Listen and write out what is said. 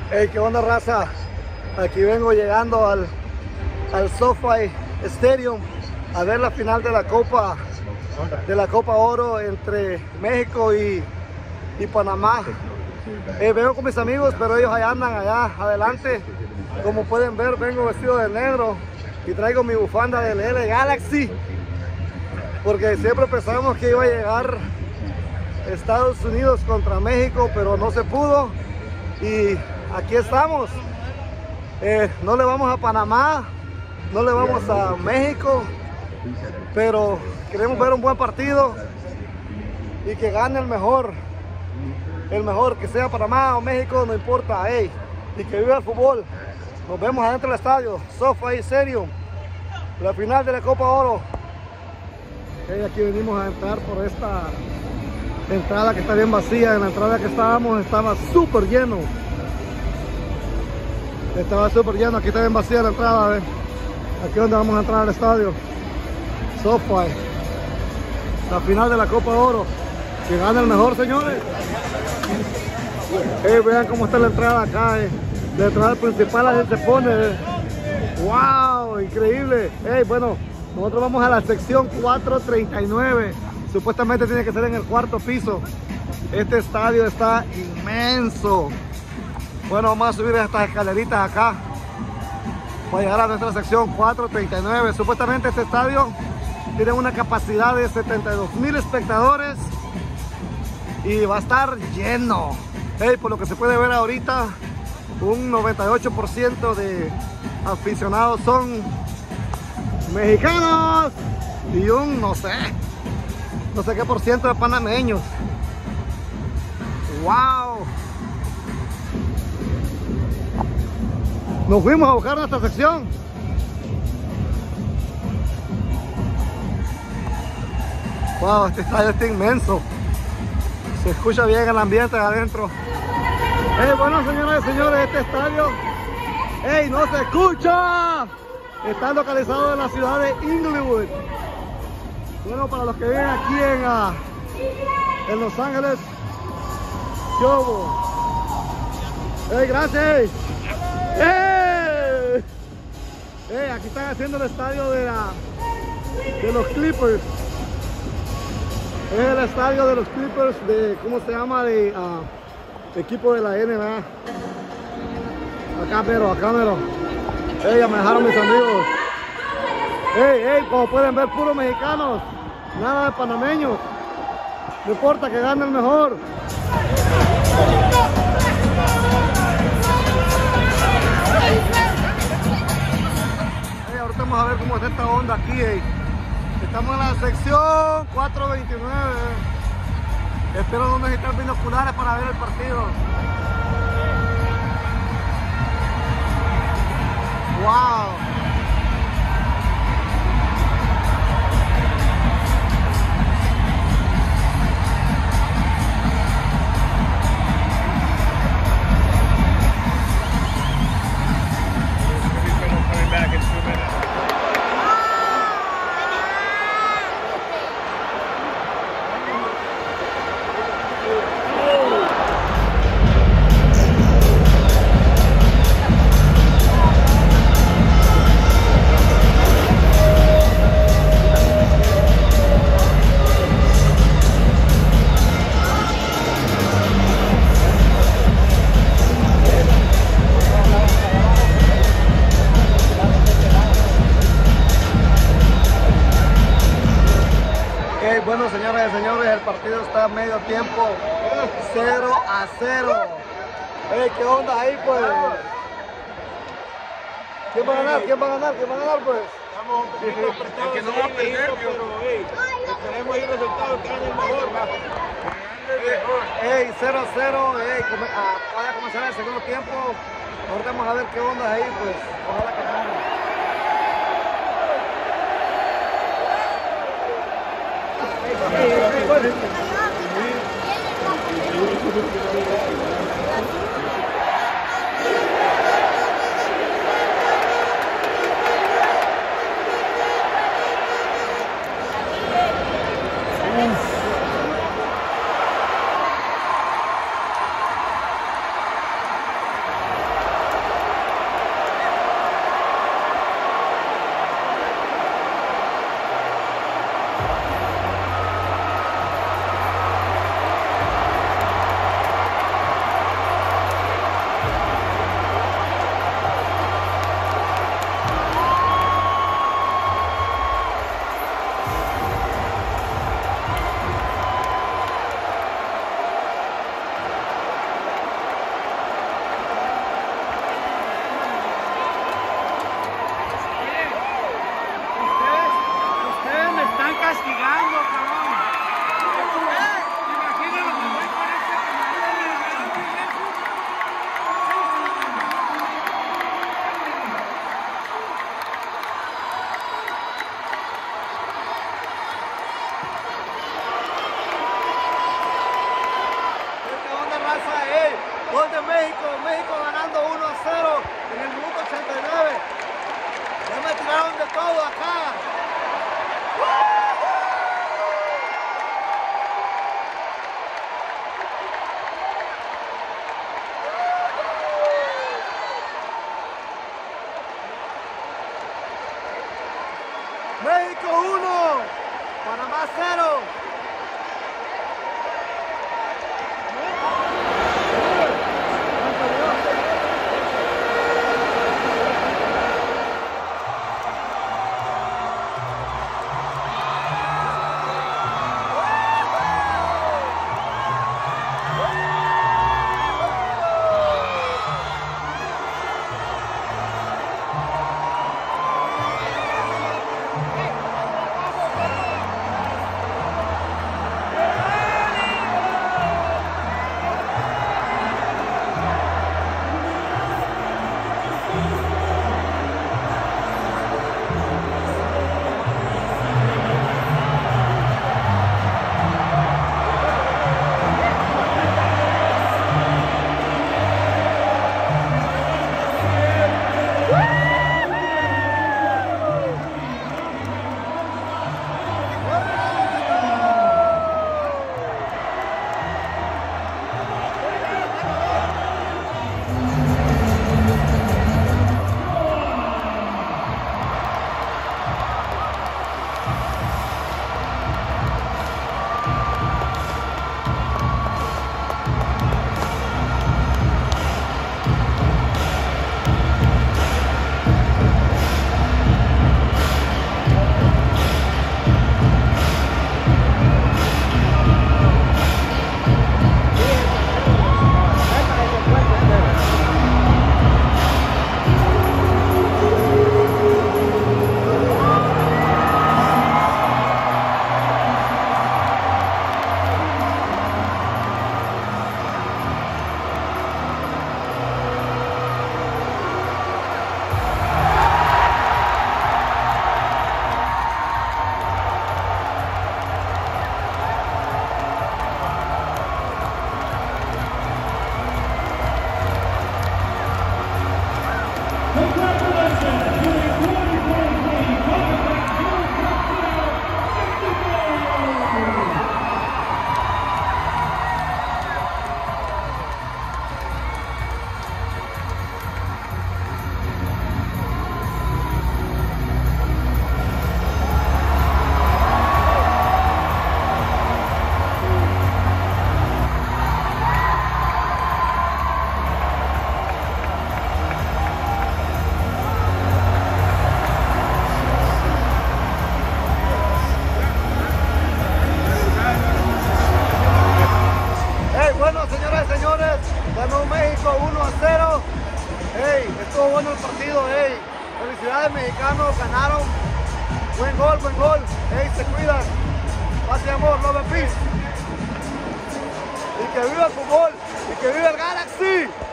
Hey, ¿qué onda, raza? Aquí vengo llegando al SoFi Stadium a ver la final de la Copa Oro entre México y Panamá. Vengo con mis amigos, pero ellos allá andan allá adelante. Como pueden ver, vengo vestido de negro y traigo mi bufanda del LA Galaxy, porque siempre pensamos que iba a llegar Estados Unidos contra México, pero no se pudo. Y aquí estamos. No le vamos a Panamá, no le vamos a México, pero queremos ver un buen partido y que gane el mejor, que sea Panamá o México, no importa. Hey, y que viva el fútbol. Nos vemos adentro del estadio SoFi Stadium, la final de la Copa Oro. Hey, aquí venimos a entrar por esta entrada que está bien vacía. En la entrada que estábamos estaba súper lleno. Aquí está bien vacía la entrada. Aquí es donde vamos a entrar al estadio SoFi, la final de la Copa Oro. Que gane el mejor, señores. Vean cómo está la entrada acá. La entrada principal, la gente se pone. ¡Wow! Increíble. Bueno, nosotros vamos a la sección 439. Supuestamente tiene que ser en el cuarto piso. Este estadio está inmenso. Bueno, vamos a subir estas escaleritas acá para llegar a nuestra sección 439. Supuestamente este estadio tiene una capacidad de 72,000 espectadores y va a estar lleno. Por lo que se puede ver ahorita, un 98% de aficionados son mexicanos y un no sé qué por ciento de panameños. ¡Wow! Nos fuimos a buscar nuestra sección. ¡Wow! Este estadio está inmenso. Se escucha bien el ambiente de adentro. Bueno, señoras y señores, este estadio no se escucha. Está localizado en la ciudad de Inglewood. Bueno, para los que viven aquí en Los Ángeles, gracias. Aquí están haciendo el estadio de los Clippers. Es el estadio de los Clippers de, ¿cómo se llama? De equipo de la NBA. Acá mero. Ya me dejaron mis amigos. Como pueden ver, puros mexicanos, nada de panameños. No importa, que gane el mejor. Ahorita vamos a ver cómo está esta onda aquí. Estamos en la sección 429. Espero no necesitar binoculares para ver el partido. ¡Wow! Bueno, señoras y señores, el partido está a medio tiempo, 0-0. ¿Qué onda ahí, pues? ¿Quién va a ganar? Pues? Estamos un poquito apretados. Que no va a perder, pero esperemos ahí resultados que gane el mejor. 0-0, vaya a comenzar el segundo tiempo. Ahorita vamos a ver qué onda ahí, pues. Ojalá que gane. México ganando 1-0 en el minuto 89. Ya me tiraron de todo acá. México 1, Panamá 0. Ganó México 1-0. Hey, estuvo bueno el partido. Hey, felicidades mexicanos, ganaron. Buen gol, buen gol. Hey, se cuidan. Paz y amor, love and peace. Y que viva el fútbol. Y que viva el Galaxy.